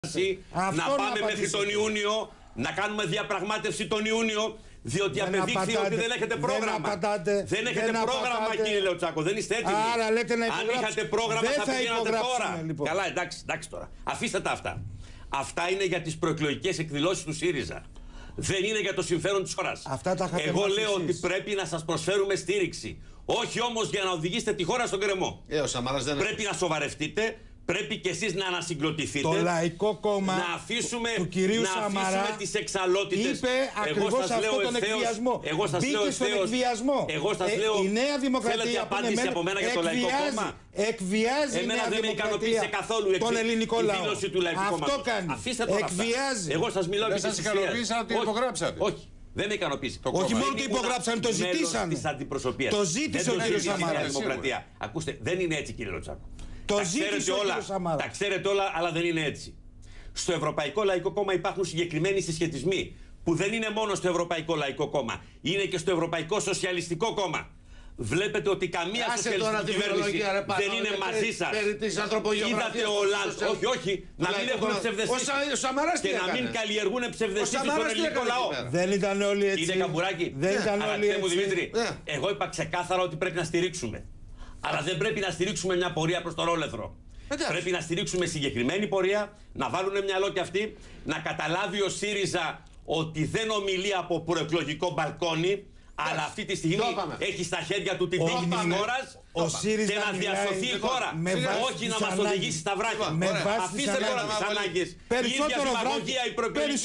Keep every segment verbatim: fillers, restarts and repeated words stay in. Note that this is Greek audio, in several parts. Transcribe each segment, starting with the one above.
Αυτό να πάμε να μέχρι τον Ιούνιο, να κάνουμε διαπραγμάτευση τον Ιούνιο, διότι δεν απεδείχθη απατάτε, ότι δεν έχετε πρόγραμμα. Δεν, απατάτε, δεν έχετε δεν πρόγραμμα, απατάτε. Κύριε Λεωτσάκο, δεν είστε έτοιμοι. Άρα λέτε να αν είχατε πρόγραμμα δεν θα, θα πηγαίνατε τώρα. Λοιπόν. Καλά, εντάξει, εντάξει τώρα. Αφήστε τα αυτά. Αυτά είναι για τις προεκλογικές εκδηλώσεις του ΣΥΡΙΖΑ. Δεν είναι για το συμφέρον της χώρας. Εγώ λέω εσείς. ότι πρέπει να σας προσφέρουμε στήριξη. Όχι όμως για να οδηγήσετε τη χώρα στον κρεμό. Ε, ο Σαμαράς δεν πρέπει να σοβαρευτείτε. Πρέπει και εσείς να ανασυγκροτηθείτε. Το Λαϊκό Κόμμα να αφήσουμε, του κυρίου να Σαμαρά αφήσουμε τις εξαλότητες. είπε ακριβώς αυτό τον εκβιασμό. Εγώ σας Μπήκε λέω στον ευθέως, εκβιασμό. Εγώ σας ε, λέω, η Νέα Δημοκρατία θέλετε απάντηση από μένα για το Λαϊκό Κόμμα. Εκβιάζει η Εμένα Νέα δεν με ικανοποίησε καθόλου τον ελληνικό λαό. η δήλωση του Λαϊκού Κόμματος. Αυτό κάνει. Αφήστε τώρα Εκβιάζει. Εγώ σας μιλάω δεν και σας ικανοποίησα ότι υπογράψατε. Όχι. Δεν με ικανοποίησε. Όχι μόνο το υπογράψανε, το ζητήσανε. Το ζήτησε ο κ. Σαμαράς. Ακούστε, δεν είναι έτσι, κύριε Λεωτσάκο. Το τα ζήτησε ξέρετε ο όλα, κ. Σαμαράς. τα ξέρετε όλα, αλλά δεν είναι έτσι. Στο Ευρωπαϊκό Λαϊκό Κόμμα υπάρχουν συγκεκριμένοι συσχετισμοί που δεν είναι μόνο στο Ευρωπαϊκό Λαϊκό Κόμμα, είναι και στο Ευρωπαϊκό Σοσιαλιστικό Κόμμα. Βλέπετε ότι καμία Άσε σοσιαλιστική κυβέρνηση ρε, πάνω, δεν είναι μαζί σας. Είδατε ο Ολλάντ. Όχι, όχι. Να μην έχουν ψευδεστήσεις. Και να μην καλλιεργούν ψευδεστήσεις στον ελληνικό λαό. Δεν ήταν όλοι έτσι. Είναι καμπουράκι. Δεν ήταν όλοι έτσι. Δημήτρη, εγώ είπα ξεκάθαρα ότι πρέπει να στηρίξουμε. Αλλά δεν πρέπει να στηρίξουμε μια πορεία προς τον όλεθρο. Εντάξει. Πρέπει να στηρίξουμε συγκεκριμένη πορεία, να βάλουν μυαλό κι αυτοί, να καταλάβει ο ΣΥΡΙΖΑ ότι δεν ομιλεί από προεκλογικό μπαλκόνι, αλλά αυτή τη στιγμή έχει στα χέρια του την τύχη της χώρας και να διασωθεί η χώρα. Όχι να μας οδηγήσει στα βράχια. Αφήστε τώρα τις ανάγκες. Η ίδια δημαγωγία η προεκλογική.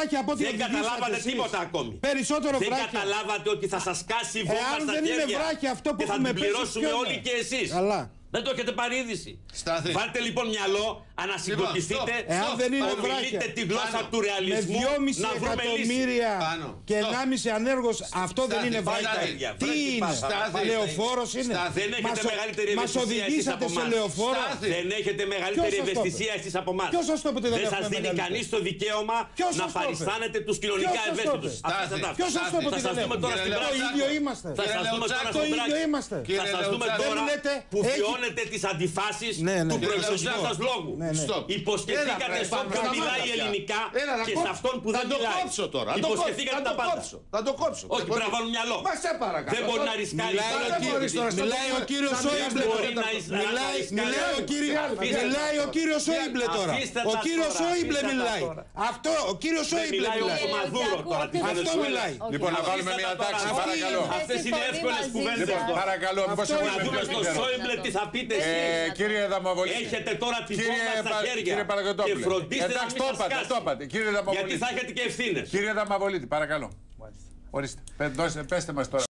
Δεν καταλάβατε τίποτα ακόμη. Δεν καταλάβατε ότι θα σας κάσει η βόμβα στα χέρια και θα την πληρώσουμε όλοι και εσείς. Δεν το έχετε πάρει είδηση. Στάθη. Βάλτε λοιπόν μυαλό, ανασυγκροτηθείτε, λοιπόν, ομιλείτε τη γλώσσα του ρεαλισμού, με δυόμισι να βρούμε εκατομμύρια και ενάμιση ανέργος, αυτό Στάθη, δεν είναι βράχια. Τι είναι, λεωφόρος είναι. Δεν έχετε μεγαλύτερη μας ευαισθησία εσείς από οδηγήσατε σε εμάς. λεωφόρο. Δεν έχετε μεγαλύτερη ευαισθησία εσείς από εμάς. Δεν σας δίνει κανείς το δικαίωμα να παριστάνετε τους κοινωνικά ευαίσθητους. Ποιος σας το είπε ότι δεν έχουμε. Το ίδιο είμαστε. Θα σας δούμε τώρα στον Τράξη. Θα σας δούμε τώρα που βιώνετε τις αντιφάσεις του προεκλογικού σας λόγου. Υποσχεθήκατε σε όποιον μιλάει ελληνικά και σε αυτόν που δεν μιλάει. Υποσχεθήκατε τα πάντα. Θα το κόψω. Όχι, πρέπει να βάλουν μυαλό. Δεν μπορεί να ρισκάρει. Μιλάει ο κύριος Σόιμπλε. Μιλάει ο κύριος Σόιμπλε τώρα. Ο κύριος Σόιμπλε μιλάει. Αυτό, ο κύριος Σόιμπλε μιλάει. Αυτό μιλάει. Λοιπόν, να βάλουμε μια τάξη, παρακαλώ. Αυτές είναι εύκολες κουβέντες. Παρακαλώ, μήπως έχουμε δούμε στο Σόιμπλε τι θα πείτε εσείς. Κύριε Δαμαβολή. Έχετε τώρα τη βόμβα στα χέρια. Και φροντίστε να μην σας κάσει. Γιατί θα έχετε και ευθύνες. Κύριε Δαμαβολίτη, παρακαλώ. Ορίστε, πέστε μας τώρα.